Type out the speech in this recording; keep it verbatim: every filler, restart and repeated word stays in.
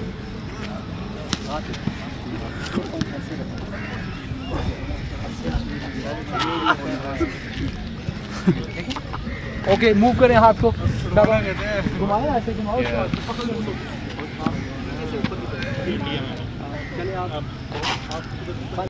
okay, move करें हाथ को, घुमाए ना, ऐसे घुमाओ, चले आप